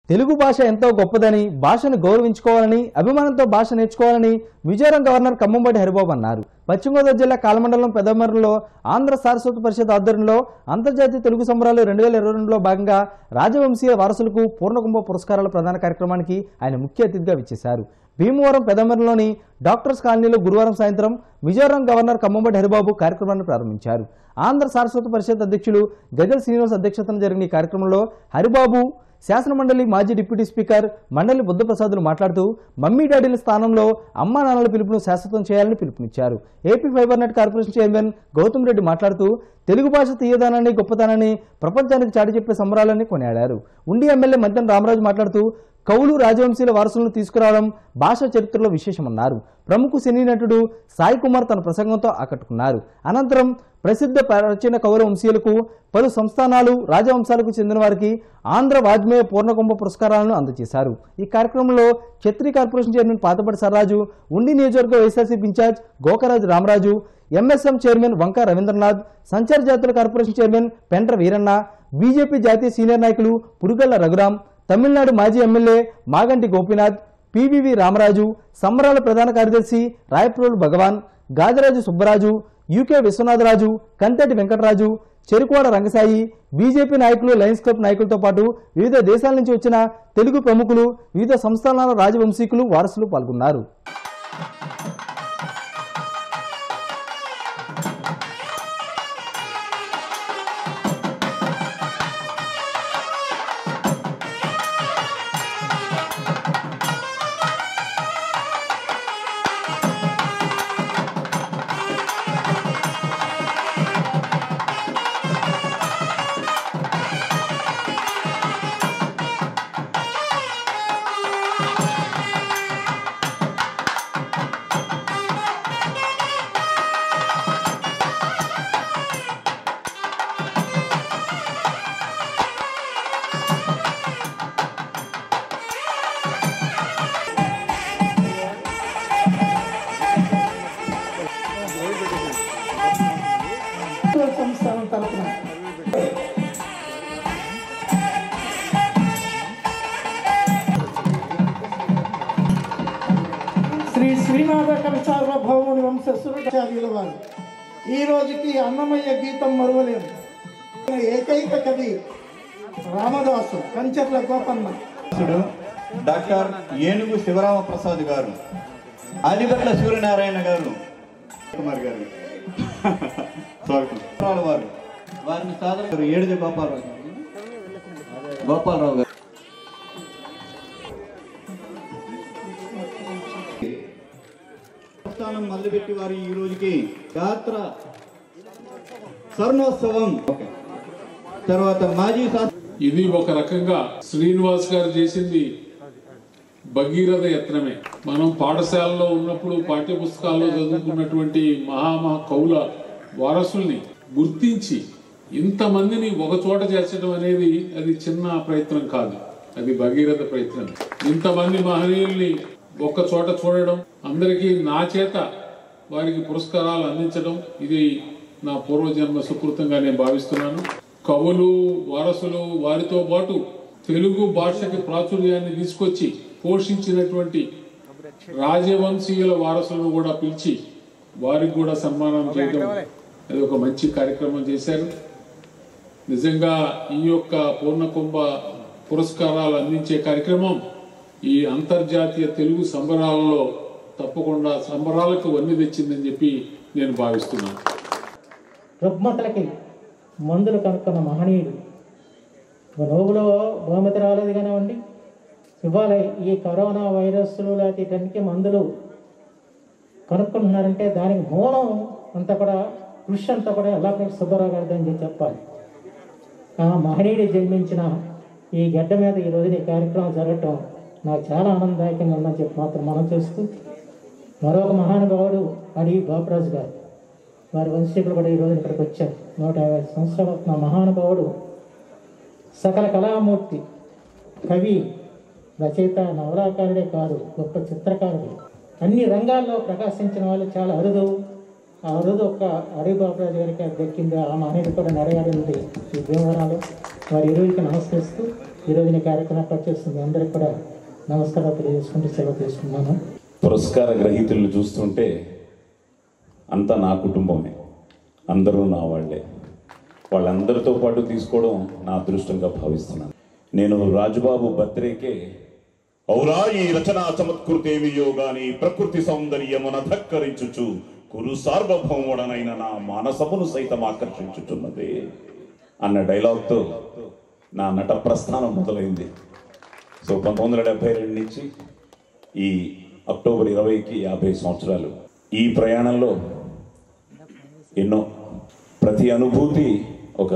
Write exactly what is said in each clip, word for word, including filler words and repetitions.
తెలుగు భాష ఎంతో గొప్పదని, భాషను గౌరవించుకోవాలని, అభిమానంతో భాష నేర్చుకోవాలని మిజోరాం గవర్నర్ కమ్మంబడి హరిబాబు అన్నారు. పశ్చిమ గోదావరి జిల్లా కాలమండలం పెద్దమర్రులో ఆంధ్ర సారస్వత పరిషత్ ఆధ్వర్యంలో అంతర్జాతీయ తెలుగు సంబరాలు రెండు వేల ఇరవై రెండులో భాగంగా రాజవంశీయ వారసులకు పూర్ణకుంభ పురస్కారాల ప్రదాన కార్యక్రమానికి ఆయన ముఖ్య అతిథిగా విచ్చేశారు. భీమవరం పెద్దమర్రులోని డాక్టర్స్ కాలనీలో గురువారం సాయంత్రం మిజోరాం గవర్నర్ కమ్మంబడి హరిబాబు కార్యక్రమాన్ని ప్రారంభించారు. ఆంధ్ర సారస్వత పరిషత్ అధ్యక్షులు గజల్ శ్రీనివాస్ అధ్యక్షతన జరిగిన ఈ కార్యక్రమంలో హరిబాబు, శాసనమండలి మాజీ డిప్యూటీ స్పీకర్ మండలి బుద్ధప్రసాదులు మాట్లాడుతూ మమ్మీ డాడీల స్థానంలో అమ్మా నాన్నల పిలుపును శాశ్వతం చేయాలని పిలుపునిచ్చారు. AP fiber net corporation chairman Gautam Reddy మాట్లాడుతూ తెలుగు భాష తీయదానాన్ని, గొప్పతనాన్ని ప్రపంచానికి చాటి చెప్పే సంబరాలని కొనియాడారు. ఉండి ఎమ్మెల్యే మద్యం రామరాజు మాట్లాడుతూ కవులు, రాజవంశీయుల వారసులను తీసుకురావడం భాషా చరిత్రలో విశేషమన్నారు. ప్రముఖ సినీ నటుడు సాయి కుమార్ తన ప్రసంగంతో ఆకట్టుకున్నారు. అనంతరం ప్రసిద్ధ ప్రాచీన కవుల వంశీయులకు, పలు సంస్థానాలు, రాజవంశాలకు చెందిన వారికి ఆంధ్ర వాజ్మేయ పూర్ణకుంభ పురస్కారాలను అందజేశారు. ఈ కార్యక్రమంలో క్షత్రియ కార్పొరేషన్ చైర్మన్ పాతపడి సర్రాజు, ఉండి నియోజకవర్గ YSRC incharge Gokaraju Ramaraju, MSM chairman Vanka Ravindranath, సంచార జాతుల corporation chairman Pentra Veeranna, BJP జాతీయ సీనియర్ నాయకులు పురుగల్ల రఘురాం, తమిళనాడు మాజీ ఎమ్మెల్యే మాగంటి గోపీనాథ్, పివివి రామరాజు, సంబరాల ప్రధాన కార్యదర్శి రాయప్రోలు భగవాన్, గాజరాజు సుబ్బరాజు, యూకే విశ్వనాథరాజు, కంతటి వెంకటరాజు, చెరుకువాడ రంగసాయి, బీజేపీ నాయకులు, లయన్స్ క్లబ్ నాయకులతో పాటు వివిధ దేశాల నుంచి వచ్చిన తెలుగు ప్రముఖులు, వివిధ సంస్థానాల రాజవంశీకులు, వారసులు పాల్గొన్నారు. సంస్థానం తరపున శ్రీ శ్రీనాథ కవిసార్వభౌముని వంశస్థులు వారు ఈ రోజుకి అన్నమయ్య గీతం మరువలేరు. ఏకైక కవి రామదాసు కంచర్ల గోపన్న, డాక్టర్ ఏనుగు శివరామ ప్రసాద్ గారు, ఆదిపట్ల సూర్యనారాయణ గారు, కుమార్ గారు స్వాగతం వారు, వారిని సాధారణ ఏడుది గోపాలరావు గోపాలరావు గారు, స్థానం మొదలుపెట్టి వారు ఈ రోజుకి యాత్ర స్వర్ణోత్సవం తర్వాత మాజీ ఇది ఒక రకంగా శ్రీనివాస్ గారు చేసింది భగీరథ యత్నమే. మనం పాఠశాలలో ఉన్నప్పుడు పాఠ్య పుస్తకాల్లో చదువుకున్నటువంటి మహామహా కవుల వారసుల్ని గుర్తించి ఇంతమందిని ఒక చోట చేర్చడం అనేది అది చిన్న ప్రయత్నం కాదు, అది భగీరథ ప్రయత్నం. ఇంతమంది మహనీయుల్ని ఒక్క చోట చూడడం, అందరికీ నా చేత వారికి పురస్కారాలు అందించడం, ఇది నా పూర్వజన్మ సుకృతంగా నేను భావిస్తున్నాను. కవులు, వారసులు, వారితో పాటు తెలుగు భాషకి ప్రాచుర్యాన్ని తీసుకొచ్చి పోషించినటువంటి రాజవంశీయుల వారసులను కూడా పిలిచి వారికి కూడా సన్మానం చేయడం, అది ఒక మంచి కార్యక్రమం చేశారు. నిజంగా ఈ యొక్క పూర్ణకుంభ పురస్కారాలు అందించే కార్యక్రమం ఈ అంతర్జాతీయ తెలుగు సంబరాలలో తప్పకుండా సంబరాలకు వన్నె తెచ్చిందని చెప్పి నేను భావిస్తున్నాను. రుగ్మతలకి మందులు కనుక్కున్న మహనీయుడు. నోబులో బహుమతి రాలేదు కానివ్వండి, ఇవాళ ఈ కరోనా వైరస్లు లేకపోతే ఇటన్నిటికీ మందులు కనుక్కుంటున్నారంటే దానికి మూలం అంతా కూడా కృషి అంతా కూడా ఎల్లాపల్లి సుబ్బారావు గారిది అని చెప్పాలి. ఆ మహనీయుడు జన్మించిన ఈ గడ్డ మీద ఈ రోజున ఈ కార్యక్రమం జరగటం నాకు చాలా ఆనందదాయకంగా ఉందని చెప్పి మాత్రం మనం చేస్తూ, మరొక మహానుభావుడు అడవి బాపరాజు గారు, వారి వంశీకులు కూడా ఈరోజు ఇక్కడికి వచ్చారు. నూట యాభై సంవత్సరాల మహానుభావుడు, సకల కళామూర్తి, కవి, రచయిత, నవలాకారుడే కాదు, గొప్ప చిత్రకారుడు, అన్ని రంగాల్లో ప్రకాశించిన వాళ్ళు చాలా అరుదు. ఆ రోజు ఒక్క అడవి బాపరాజు గారికి దక్కింది. ఆ మహనీయుడు కూడా నెరవేరింది ఈ భీమవరంలో. వారి ఇరువురికి నమస్కరిస్తూ ఈరోజు ఈ కార్యక్రమం పనిచేస్తుంది అందరికి కూడా నమస్కారాలు తెలియజేసుకుంటూ సెలవు తీసుకున్నాను. పురస్కార గ్రహీతలను చూస్తుంటే అంతా నా కుటుంబమే, అందరూ నా వాళ్ళే. వాళ్ళందరితో పాటు తీసుకోవడం నా అదృష్టంగా భావిస్తున్నాను. నేను రాజుబాబు బర్త్డేకే ఔరా ఈ రచనా చమత్కృతేమియో గాని ప్రకృతి సౌందర్యమున ధక్కరించుచు కురు సార్వభౌముడనైన నా మానసమును సైతం ఆకర్షించుచున్నదే అన్న డైలాగ్తో నా నట ప్రస్థానం మొదలైంది. సో పంతొమ్మిది వందల డెబ్బై రెండు నుంచి ఈ అక్టోబర్ ఇరవైకి యాభై సంవత్సరాలు. ఈ ప్రయాణంలో ఎన్నో ప్రతి అనుభూతి ఒక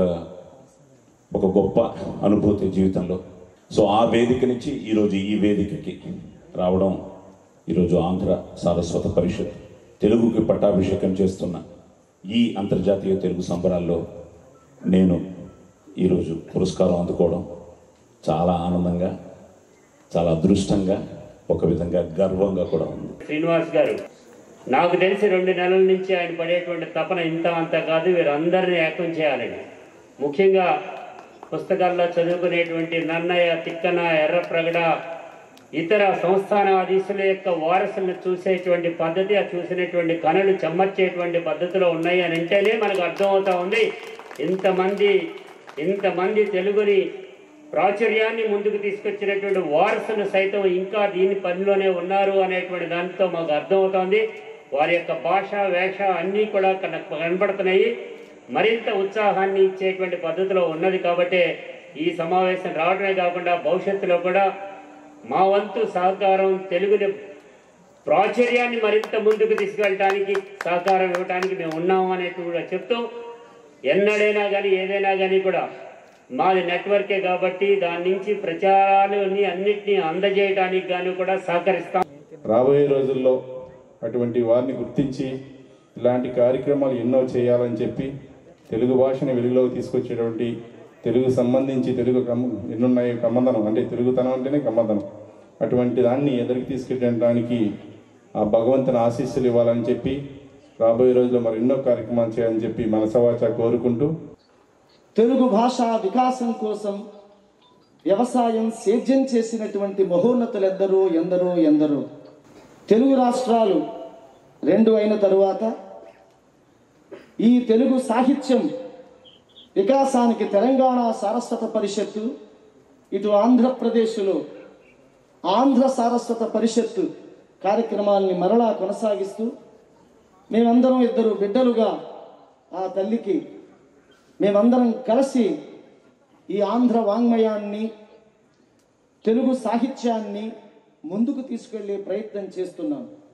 ఒక గొప్ప అనుభూతి జీవితంలో. సో ఆ వేదిక నుంచి ఈరోజు ఈ వేదికకి రావడం, ఈరోజు ఆంధ్ర సారస్వత పరిషత్ తెలుగుకి పట్టాభిషేకం చేస్తున్న ఈ అంతర్జాతీయ తెలుగు సంబరాల్లో నేను ఈరోజు పురస్కారం అందుకోవడం చాలా ఆనందంగా, చాలా అదృష్టంగా, ఒక విధంగా గర్వంగా కూడా ఉంది. శ్రీనివాస్ గారు నాకు తెలిసి రెండు నెలల నుంచి ఆయన పడేటువంటి తపన ఇంత అంత కాదు, వీరందరినీ ఏకం చేయాలని. ముఖ్యంగా పుస్తకాల్లో చదువుకునేటువంటి నన్నయ్య, తిక్కన, ఎర్రప్రగడ, ఇతర సంస్థానాధీశుల యొక్క వారసులను చూసేటువంటి పద్ధతి, ఆ చూసినటువంటి కనులు చెమ్మర్చేటువంటి పద్ధతిలో ఉన్నాయి అని అంటేనే మనకు అర్థమవుతా ఉంది ఇంతమంది ఇంతమంది తెలుగుని ప్రాచుర్యాన్ని ముందుకు తీసుకొచ్చినటువంటి వారసులు సైతం ఇంకా దీని పనిలోనే ఉన్నారు అనేటువంటి దానితో మాకు అర్థమవుతోంది. వారి యొక్క భాష, వేష అన్నీ కూడా కనబడుతున్నాయి. మరింత ఉత్సాహాన్ని ఇచ్చేటువంటి పద్ధతిలో ఉన్నది. కాబట్టి ఈ సమావేశం రావడమే కాకుండా భవిష్యత్తులో కూడా మా వంతు సహకారం, తెలుగుని ప్రాచుర్యాన్ని మరింత ముందుకు తీసుకెళ్ళడానికి సహకారం ఇవ్వడానికి మేము ఉన్నాము అనేటువంటి కూడా చెప్తూ, ఎన్నడైనా కానీ ఏదైనా కానీ కూడా మాది నెట్వర్కే కాబట్టి దాని నుంచి ప్రచారాలని అన్నిటినీ అందజేయడానికి గాను కూడా సహకరిస్తాం. రాబోయే రోజుల్లో అటువంటి వారిని గుర్తించి ఇలాంటి కార్యక్రమాలు ఎన్నో చేయాలని చెప్పి తెలుగు భాషని వెలుగులోకి తీసుకొచ్చేటువంటి, తెలుగు సంబంధించి తెలుగు కమ్ ఎన్నున్నాయి కమ్మదనం అంటే తెలుగుతనం అంటేనే కమ్మదనం, అటువంటి దాన్ని ఎదురికి తీసుకెళ్ళడానికి ఆ భగవంతుని ఆశీస్సులు ఇవ్వాలని చెప్పి రాబోయే రోజుల్లో మరి ఎన్నో కార్యక్రమాలు చేయాలని చెప్పి మనసవాచ కోరుకుంటూ, తెలుగు భాష వికాసం కోసం వ్యవసాయం సేద్యం చేసినటువంటి మహోన్నతులు ఎందరో ఎందరో ఎందరో. తెలుగు రాష్ట్రాలు రెండు అయిన తరువాత ఈ తెలుగు సాహిత్యం వికాసానికి తెలంగాణ సారస్వత పరిషత్తు, ఇటు ఆంధ్రప్రదేశ్లో ఆంధ్ర సారస్వత పరిషత్తు కార్యక్రమాల్ని మరలా కొనసాగిస్తూ, మేమందరం ఇద్దరు బిడ్డలుగా ఆ తల్లికి మేమందరం కలిసి ఈ ఆంధ్ర వాంగ్మయాన్ని, తెలుగు సాహిత్యాన్ని ముందుకు తీసుకెళ్లే ప్రయత్నం చేస్తున్నాం.